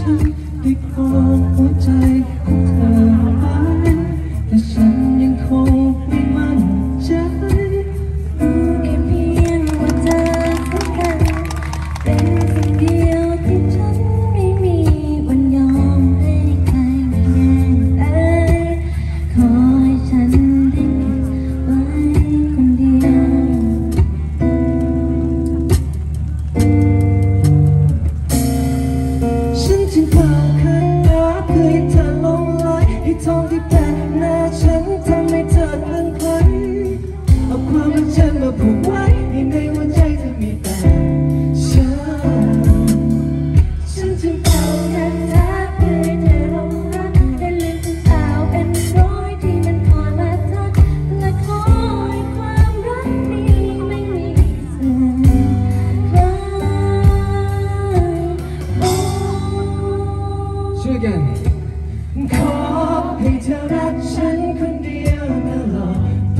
ฉันได้ครองหัวใจของเธอไว้แต่ฉันยังคงไม่มั่นใจรู้แค่เพียงว่าเธอสำคัญเป็นสิ่งเดียวที่ฉันไม่มีวันยอมให้ใครมาแย่งได้ขอให้ฉันได้เก็บไว้คนเดียวฉันจึงเป่าคาถาเพื่อให้เธอหลงไหลให้ทองที่แปะหน้าฉันทำให้เธอเพลินเพลินเอาความรักฉันมาผูกไว้ให้ในหัวใจเธอมีแต่ฉันจึงเป่าคาถาเพื่อให้เธอหลงรักได้ลืมเป็นสาวเป็นร้อยที่มันคอยมาทักและขอให้ความรักนี้ไม่มีเสื่อมคลายช่วยกันขอให้เธอรักฉันคนเดียวตลอดไป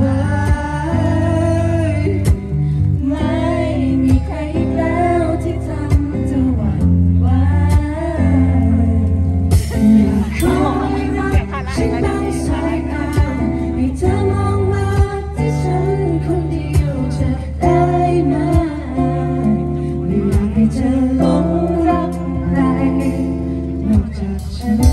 ไม่มีใครอีกแล้วที่ทำเธอหวั่นไหวอยากขอให้รักฉันตั้งสายตาให้เธอมองมาที่ฉันคนเดียวจะได้ไหมไม่อยากให้เธอหลงรักใครนอกจากฉัน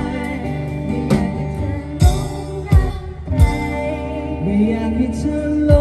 ไม่อยากให้เธอ